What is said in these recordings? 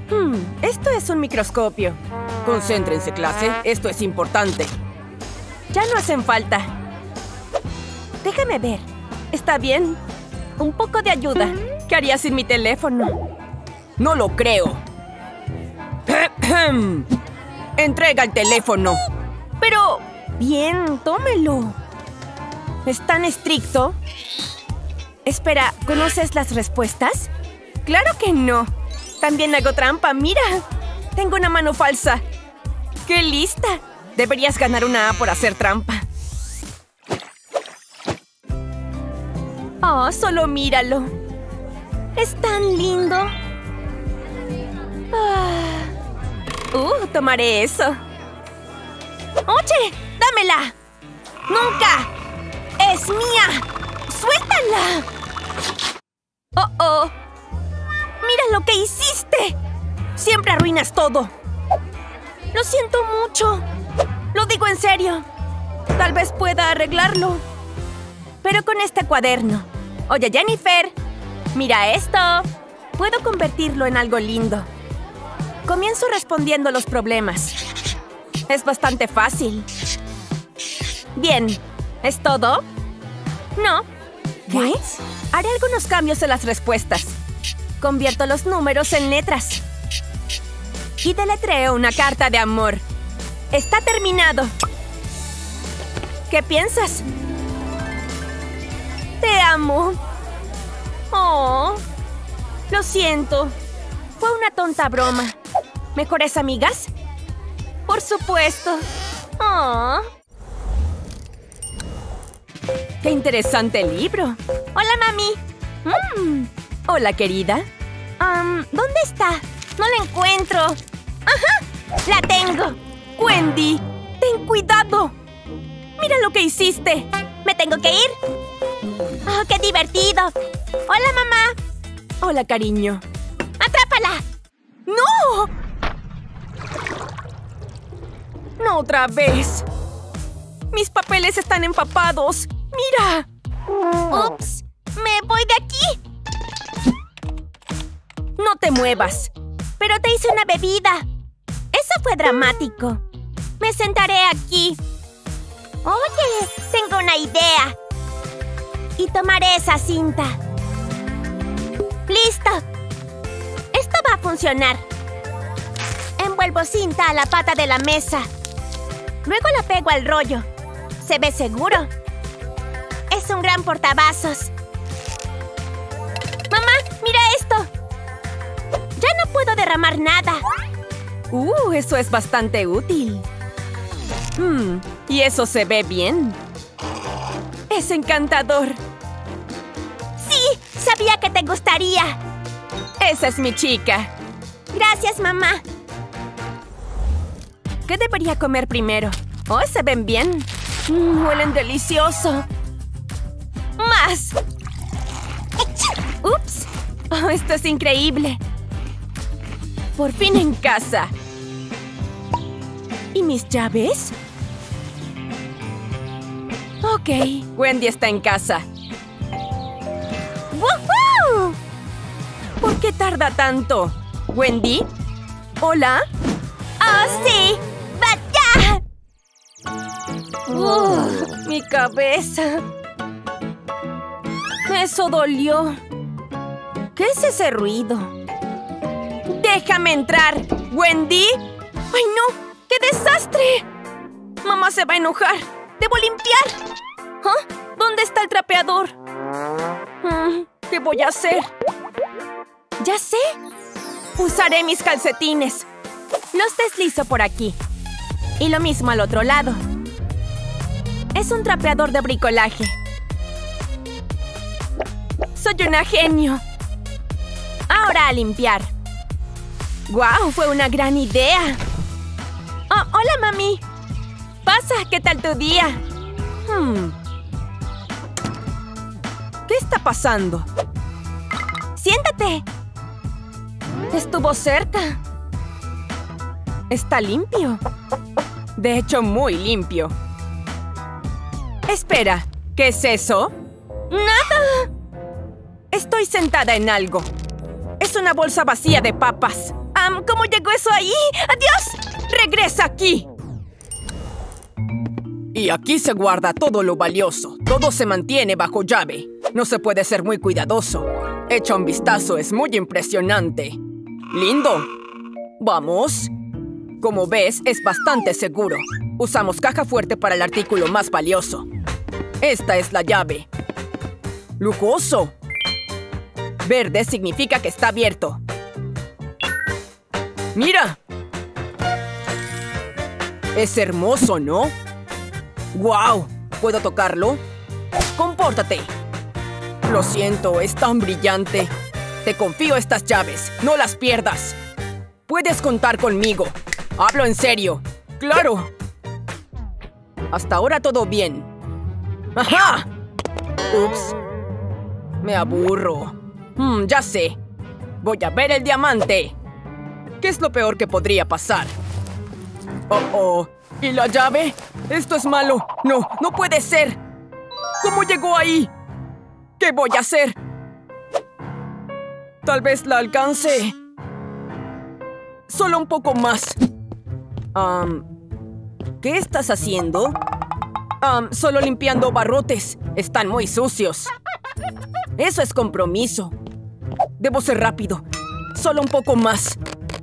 Esto es un microscopio. Concéntrense, clase. Esto es importante. Ya no hacen falta. Déjame ver. ¿Está bien? Un poco de ayuda. ¿Qué haría sin mi teléfono? No lo creo. Entrega el teléfono. Pero... Bien, tómelo. ¿Es tan estricto? Espera, ¿conoces las respuestas? ¡Claro que no! También hago trampa, mira. Tengo una mano falsa. ¡Qué lista! Deberías ganar una A por hacer trampa. Oh, solo míralo. Es tan lindo. Tomaré eso. ¡Oye! ¡Dámela! ¡Nunca! ¡Es mía! ¡Suéltala! ¡Oh! ¡Mira lo que hiciste! Siempre arruinas todo. Lo siento mucho. Lo digo en serio. Tal vez pueda arreglarlo. Pero con este cuaderno. Oye, Jennifer. Mira esto. Puedo convertirlo en algo lindo. Comienzo respondiendo los problemas. Es bastante fácil. Bien. ¿Es todo? No. ¿Qué? Haré algunos cambios en las respuestas. Convierto los números en letras. Y deletreo una carta de amor. Está terminado. ¿Qué piensas? Te amo. Oh. Lo siento. Fue una tonta broma. ¿Mejores amigas? Por supuesto. Oh. ¡Qué interesante libro! ¡Hola, mami! Hola, querida. ¿Dónde está? No la encuentro. ¡Ajá! ¡La tengo! ¡Wendy! ¡Ten cuidado! ¡Mira lo que hiciste! ¿Me tengo que ir? ¡Oh, qué divertido! ¡Hola, mamá! Hola, cariño. ¡Atrápala! ¡No! ¡No otra vez! ¡Mis papeles están empapados! ¡Mira! ¡Ups! ¡Me voy de aquí! No te muevas. Pero te hice una bebida. Eso fue dramático. Me sentaré aquí. Oye, tengo una idea. Y tomaré esa cinta. ¡Listo! Esto va a funcionar. Envuelvo cinta a la pata de la mesa. Luego la pego al rollo. Se ve seguro. Es un gran portavasos. ¡Mamá, mira esto! Ya no puedo derramar nada. Eso es bastante útil. Y eso se ve bien. Es encantador. ¡Sí! Sabía que te gustaría. Esa es mi chica. Gracias, mamá. ¿Qué debería comer primero? Oh, se ven bien. Huelen delicioso. ¡Más! ¡Ups! Oh, esto es increíble. Por fin en casa. ¿Y mis llaves? Ok, Wendy está en casa. ¡Woohoo! ¿Por qué tarda tanto? ¿Wendy? ¿Hola? ¡Oh, sí! ¡Vaya! Mi cabeza. Eso dolió. ¿Qué es ese ruido? ¡Déjame entrar! ¿Wendy? ¡Ay, no! ¡Qué desastre! Mamá se va a enojar. ¡Debo limpiar! ¿Ah? ¿Dónde está el trapeador? ¿Qué voy a hacer? ¡Ya sé! Usaré mis calcetines. Los deslizo por aquí. Y lo mismo al otro lado. Es un trapeador de bricolaje. ¡Soy una genio! Ahora a limpiar. ¡Guau! Fue una gran idea. Oh, hola, mami. Pasa, ¿qué tal tu día? ¿Qué está pasando? ¡Siéntate! Estuvo cerca. Está limpio. De hecho, muy limpio. Espera, ¿qué es eso? ¡Nada! Estoy sentada en algo. Es una bolsa vacía de papas. ¿Cómo llegó eso ahí? ¡Adiós! ¡Regresa aquí! Y aquí se guarda todo lo valioso. Todo se mantiene bajo llave. No se puede ser muy cuidadoso. Echa un vistazo, es muy impresionante. ¡Lindo! ¿Vamos? Como ves, es bastante seguro. Usamos caja fuerte para el artículo más valioso. Esta es la llave. ¡Lujoso! Verde significa que está abierto. ¡Mira! Es hermoso, ¿no? ¡Guau! ¿Puedo tocarlo? ¡Compórtate! Lo siento, es tan brillante. Te confío estas llaves. ¡No las pierdas! Puedes contar conmigo. Hablo en serio. ¡Claro! Hasta ahora todo bien. ¡Ajá! Ups. Me aburro. Ya sé. Voy a ver el diamante. ¿Qué es lo peor que podría pasar? Oh. ¿Y la llave? Esto es malo. No, no puede ser. ¿Cómo llegó ahí? ¿Qué voy a hacer? Tal vez la alcance. Solo un poco más. ¿Qué estás haciendo? Solo limpiando barrotes. Están muy sucios. Eso es compromiso. Debo ser rápido. Solo un poco más.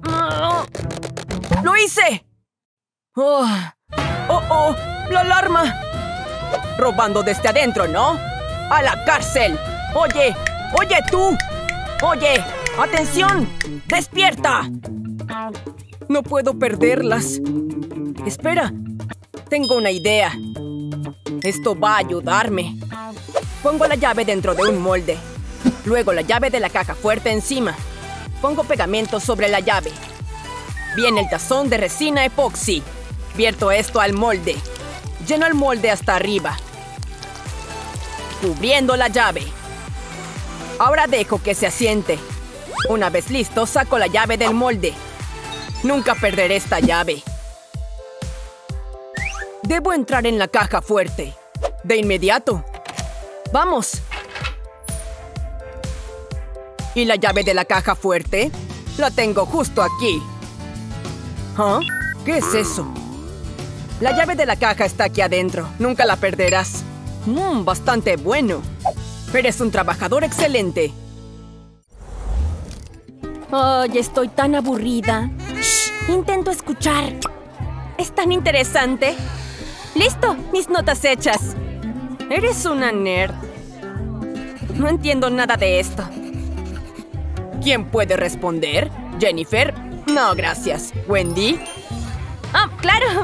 ¡Lo hice! ¡Oh! ¡La alarma! Robando desde adentro, ¿no? ¡A la cárcel! ¡Oye tú! ¡Oye! ¡Atención! ¡Despierta! No puedo perderlas. Espera. Tengo una idea. Esto va a ayudarme. Pongo la llave dentro de un molde. Luego la llave de la caja fuerte encima. Pongo pegamento sobre la llave. Viene el tazón de resina epoxi. Vierto esto al molde. Lleno el molde hasta arriba, cubriendo la llave. Ahora dejo que se asiente. Una vez listo, saco la llave del molde. Nunca perderé esta llave. Debo entrar en la caja fuerte. De inmediato. ¡Vamos! ¿Y la llave de la caja fuerte? La tengo justo aquí. ¿Ah? ¿Qué es eso? La llave de la caja está aquí adentro. Nunca la perderás. Bastante bueno. Eres un trabajador excelente. Ay, estoy tan aburrida. Shh, intento escuchar. Es tan interesante. ¡Listo! Mis notas hechas. Eres una nerd. No entiendo nada de esto. ¿Quién puede responder? ¿Jennifer? No, gracias. ¿Wendy? ¡Claro!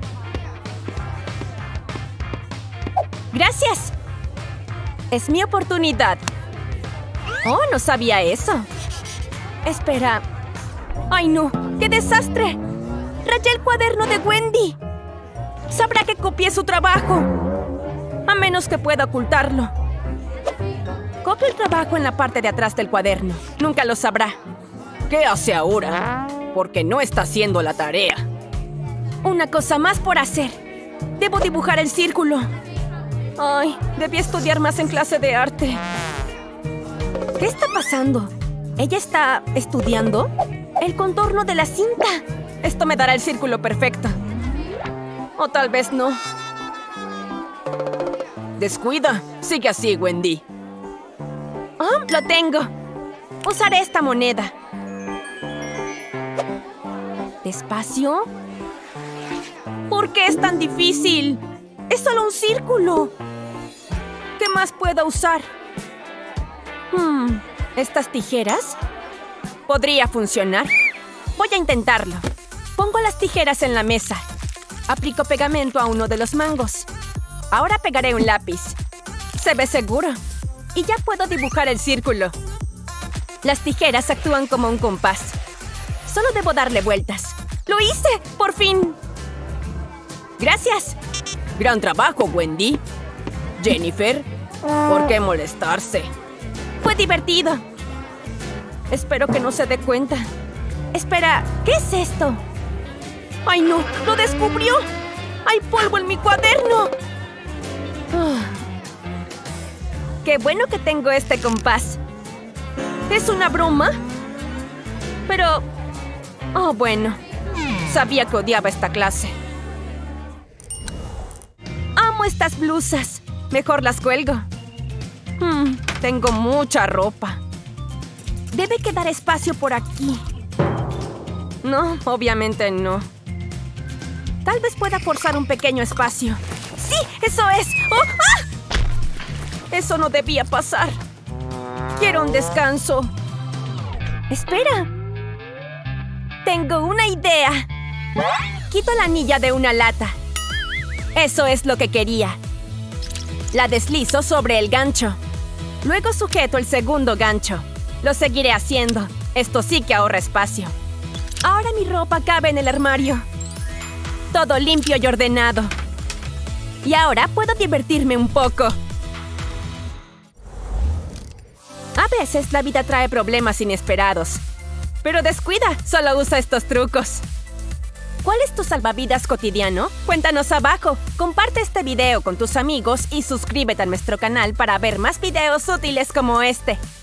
¡Gracias! Es mi oportunidad. Oh, no sabía eso. Espera. ¡Ay, no! ¡Qué desastre! Rayé el cuaderno de Wendy. Sabrá que copié su trabajo. A menos que pueda ocultarlo. Copio el trabajo en la parte de atrás del cuaderno. Nunca lo sabrá. ¿Qué hace ahora? Porque no está haciendo la tarea. Una cosa más por hacer. Debo dibujar el círculo. Ay, debí estudiar más en clase de arte. ¿Qué está pasando? ¿Ella está estudiando? El contorno de la cinta. Esto me dará el círculo perfecto. O tal vez no. Descuida. Sigue así, Wendy. Lo tengo. Usaré esta moneda. ¿Despacio? ¿Por qué es tan difícil? ¡Es solo un círculo! ¿Qué más puedo usar? ¿Estas tijeras? ¿Podría funcionar? Voy a intentarlo. Pongo las tijeras en la mesa. Aplico pegamento a uno de los mangos. Ahora pegaré un lápiz. Se ve seguro. Y ya puedo dibujar el círculo. Las tijeras actúan como un compás. Solo debo darle vueltas. ¡Lo hice! ¡Por fin! ¡Gracias! Gran trabajo, Wendy. Jennifer, ¿por qué molestarse? Fue divertido. Espero que no se dé cuenta. Espera, ¿qué es esto? ¡Ay, no! ¡Lo descubrió! ¡Hay polvo en mi cuaderno! ¡Qué bueno que tengo este compás! ¿Es una broma? Pero Oh, bueno. Sabía que odiaba esta clase. Amo estas blusas. Mejor las cuelgo. Tengo mucha ropa. Debe quedar espacio por aquí. No, obviamente no. Tal vez pueda forzar un pequeño espacio. ¡Sí! ¡Eso es! ¡Oh! ¡Ah! Eso no debía pasar. Quiero un descanso. ¡Espera! Tengo una idea. Quito la anilla de una lata. Eso es lo que quería. La deslizo sobre el gancho. Luego sujeto el segundo gancho. Lo seguiré haciendo. Esto sí que ahorra espacio. Ahora mi ropa cabe en el armario. Todo limpio y ordenado. Y ahora puedo divertirme un poco. A veces la vida trae problemas inesperados. Pero descuida, solo usa estos trucos. ¿Cuál es tu salvavidas cotidiano? Cuéntanos abajo. Comparte este video con tus amigos y suscríbete a nuestro canal para ver más videos útiles como este.